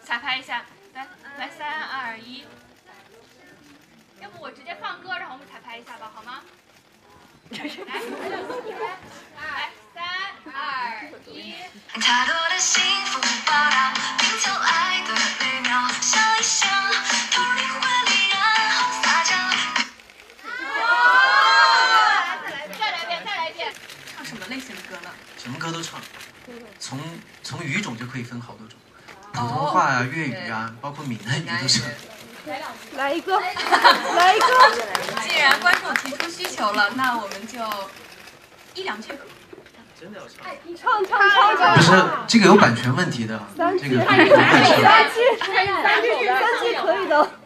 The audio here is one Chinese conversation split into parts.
彩排一下，来3、2、1。要不我直接放歌，然后我们彩排一下吧，好吗？来，3、2、1。太多的幸福报道，拼凑爱的美妙，想一想，突然会离然后撒娇。再来一遍。唱什么类型的歌呢？ 什么歌都唱，从语种就可以分好多种，普通话啊、粤语啊，包括闽南语都唱。 来一个。 既然观众提出需求了，那我们就1、2句。 真的要唱？ 唱。 不是，这个有版权问题的，这个 3句可以的。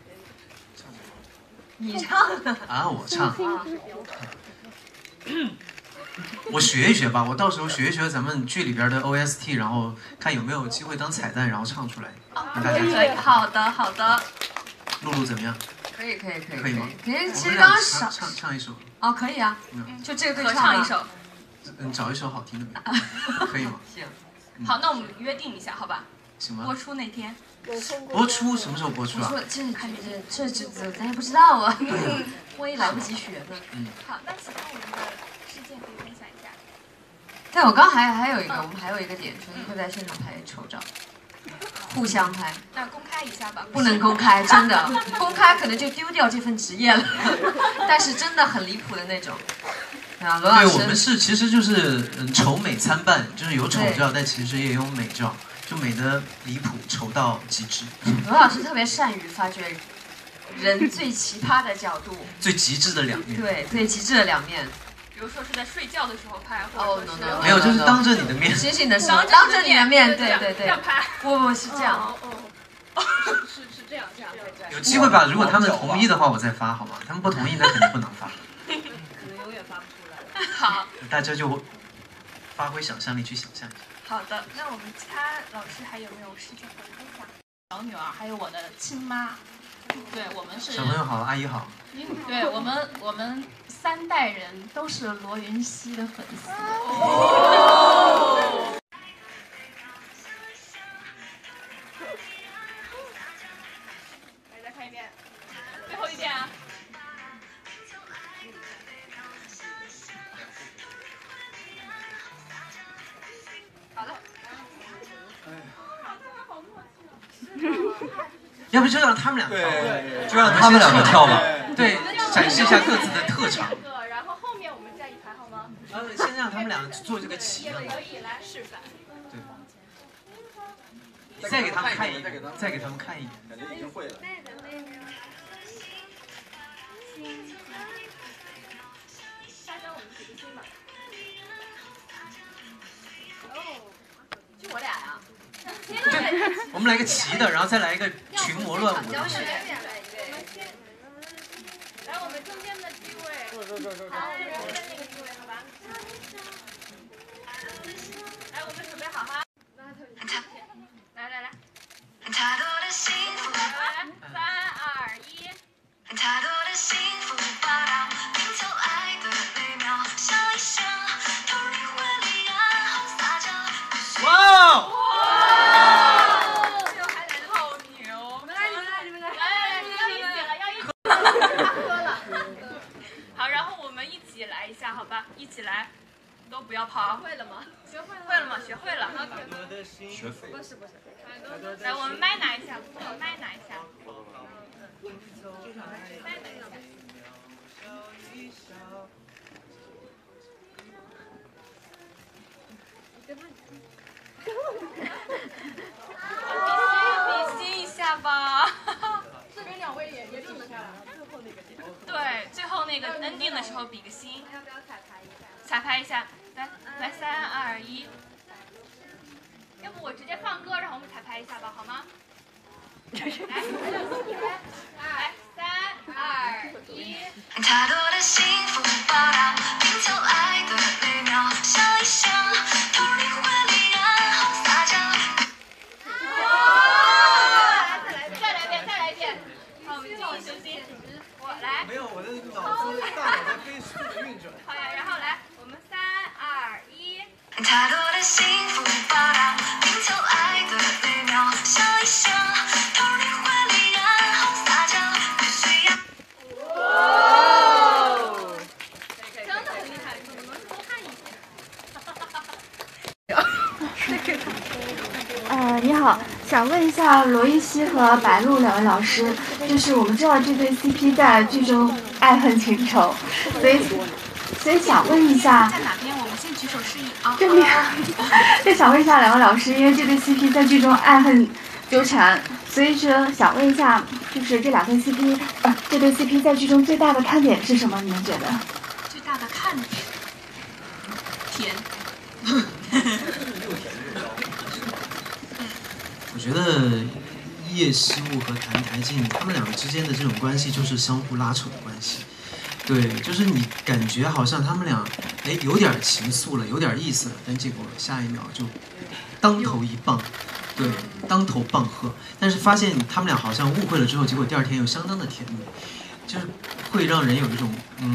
你唱啊，我唱。我学一学吧，我到时候学一学咱们剧里边的 OST， 然后看有没有机会当彩蛋，然后唱出来，让大家可以。好的。 露露怎么样？ 可以吗？ 可是其实刚刚少唱一首。 哦，可以啊，就这个合唱一首。 找一首好听的呗，可以吗？ 行。好，那我们约定一下，好吧？ 行吧。 播出那天。 播出什么时候播出啊？ 这咱也不知道啊，万一来不及学呢。好，那喜欢我们的事件可以分享一下。对，我刚还有一个，我们还有一个点，就是会在现场拍丑照，互相拍。那公开一下吧。不能公开，真的，公开可能就丢掉这份职业了。但是真的很离谱的那种。啊，罗老师。 对，我们其实就是丑美参半，就是有丑照，但其实也有美照。就美的离谱，丑到极致。 罗老师特别善于发掘人最奇葩的角度， 最极致的两面。 对，最极致的两面。比如说是在睡觉的时候拍，或者是没有，就是当着你的面。 醒醒的时候，当着你的面，对。这样拍。不是这样。是这样。 有机会吧？如果他们同意的话，我再发好吗？他们不同意，那肯定不能发。 可能永远发不出来。好。 大家就发挥想象力去想象一下。 好的，那我们其他老师还有没有事情可以分享？ 小女儿还有我的亲妈，对我们是小朋友好，阿姨好。 对我们3代人都是罗云熙的粉丝。 来，再看一遍，最后一遍啊。好了。 要不就让他们俩跳， 就让他们两个跳吧。 对，展示一下各自的特长。 然后后面我们再一排好吗？ 先让他们俩做这个棋。 可以来示范。 对。再给他们看一眼，再给他们看一眼， 感觉已经会了。 沙雕我们几个心嘛。哦，就我俩呀。 我们来个齐的，然后再来一个群魔乱舞。 来，我们中间的机位。好，我们中间那个机位，好吧？来，我们准备好哈。来。太多的幸福，3、2、1。太多的幸福报道，拼凑爱的美妙，想一想，突然会离然后撒娇。 哇！ 好，然后我们一起来一下，好吧？一起来，都不要跑。会了吗？学会了吗？学会了。 学废。 不是。来，我们麦拿一下，麦拿一下。比心一下吧。 这边2位也比一下，最后那个点。 对，最后那个 ending 的时候比个心。要不要彩排一下？彩排一下，来3、2、1。要不我直接放歌，然后我们彩排一下吧，好吗？来，3、2、1。太多的幸福报道，拼凑爱的美妙，想一想，突然会离然后撒娇。再来一遍。好，我们继续休息。我来。 没有，我的大脑在飞速的运转。 好呀，然后来，我们3、2、1。太多的幸福报道，拼凑爱的美妙，想一想。 你好，想问一下罗云熙和白鹿两位老师，就是我们知道这对 CP 在剧中爱恨情仇，所以想问一下， 在哪边？我们先举手示意啊。 这里，就想问一下两位老师，因为这对 CP 在剧中爱恨纠缠，所以说想问一下，就是这两对 CP，这对 CP 在剧中最大的看点是什么？你们觉得？ 最大的看点，甜。 我觉得叶希雾和谭台烬他们两个之间的这种关系就是相互拉扯的关系。对，就是你感觉好像他们俩，有点情愫了，有点意思了，但结果下一秒就当头一棒，对，当头棒喝。但是发现他们俩好像误会了之后，结果第二天又相当的甜蜜，就是会让人有一种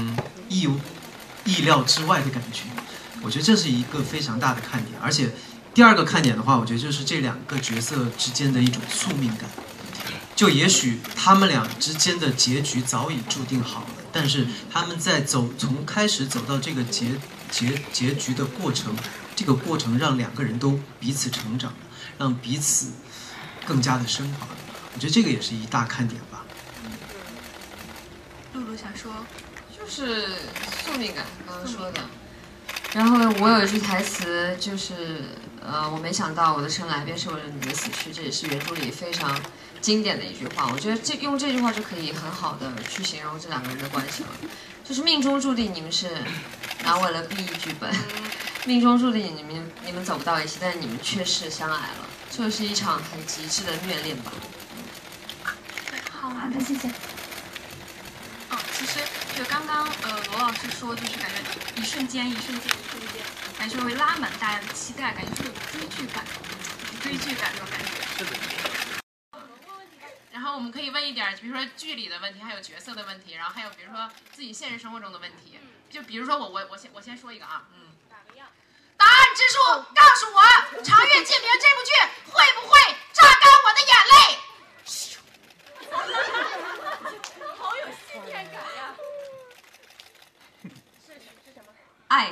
意料之外的感觉。我觉得这是一个非常大的看点，而且第二个看点的话，我觉得就是这两个角色之间的一种宿命感。就也许他们俩之间的结局早已注定好了，但是他们在从开始走到这个结局的过程，这个过程让两个人都彼此成长，让彼此更加的升华。我觉得这个也是一大看点吧。 露露想说， 就是宿命感，刚刚说的。然后我有一句台词就是我没想到我的生来便是为了你的死去，这也是原著里非常经典的一句话。我觉得用这句话就可以很好的去形容这两个人的关系了，就是命中注定你们是拿稳了 B 剧本，命中注定你们走不到一起，但是你们却是相爱了，这是一场很极致的虐恋吧。 好的，谢谢。 其实就刚刚罗老师说，就是感觉一瞬间，感觉会拉满大家的期待，感觉是有追剧感这种感觉。是的。然后我们可以问一点，比如说剧里的问题，还有角色的问题，然后还有比如说自己现实生活中的问题。就比如说我先说一个啊，答案之书告诉我，《长月烬明》这部剧会不会榨干我的眼泪？ 好有信念感呀！是什么？ 爱，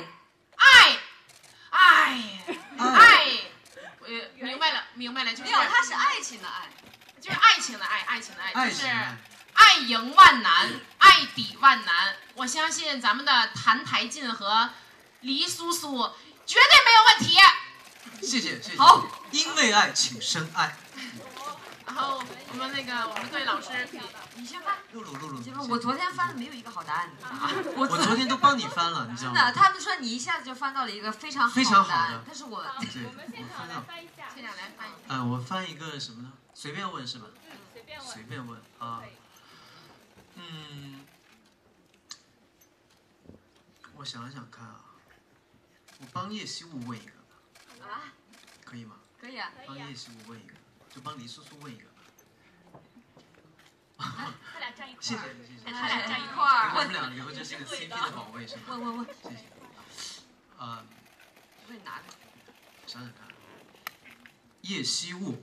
明白了，就是没有，它是爱情的爱， 就是爱情的爱，就是爱爱赢万难，爱抵万难。我相信咱们的谭台烬和黎苏苏绝对没有问题。 谢谢。 好， 因为爱，请深爱。 然后我们各位老师可以，你先翻。 露露， 我昨天翻的没有一个好答案。 我昨天都帮你翻了，你知道吗？ 真的，他们说你一下子就翻到了一个非常好的答案，但是我我们现场来翻一下。 现场来翻一下。 我翻一个什么呢？随便问是吧？随便问啊。我想想看啊，我帮叶希雾问一个吧。 啊？ 可以吗？ 可以啊。 帮叶希雾问一个，就帮黎苏苏问一个吧。 他俩站一块儿。 谢谢。 他俩站一块儿。 给我们俩留着这个 CP 的宝位是吧？ 问。 谢谢。 问哪个？ 想想看，叶希雾，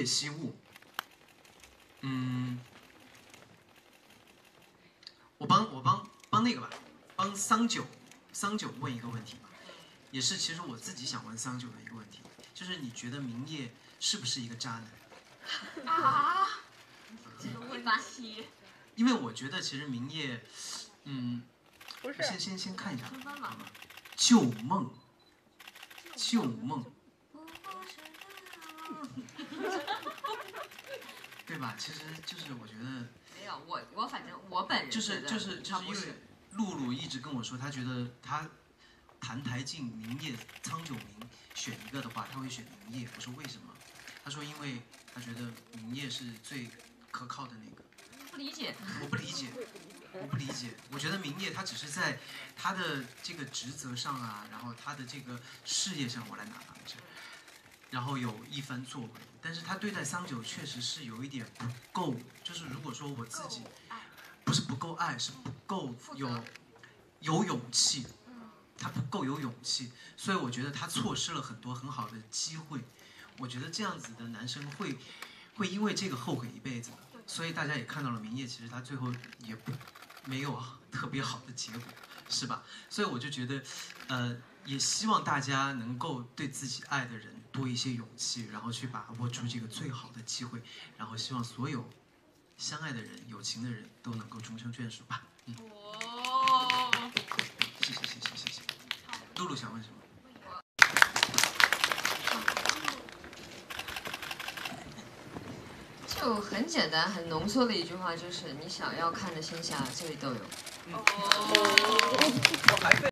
我帮那个吧，帮桑九问一个问题吧，也是其实我自己想问桑九的一个问题，就是你觉得明烨是不是一个渣男？ 啊？这个问题。 因为我觉得其实明烨， 不是。 先看一下，旧梦。对吧？其实就是我觉得没有我反正我本人就是因为露露一直跟我说，她觉得她谭台烬、明烨、苍九明选一个的话，她会选明烨。我说为什么？她说因为她觉得明烨是最可靠的那个。 不理解。 我不理解。我觉得明烨他只是在他的这个职责上啊，然后他的这个事业上，我来拿着，然后有一番作为。但是他对待桑九确实是有一点不够，就是如果说我自己不是不够爱，是不够有勇气，他不够有勇气，所以我觉得他错失了很多很好的机会。我觉得这样子的男生会因为这个后悔一辈子。所以大家也看到了，明烨其实他最后也没有特别好的结果， 是吧？所以我就觉得，也希望大家能够对自己爱的人多一些勇气，然后去把握住这个最好的机会，然后希望所有相爱的人、有情的人都能够终成眷属吧。谢谢。露露想问什么？ 就很简单、很浓缩的一句话，就是你想要看的仙侠这里都有。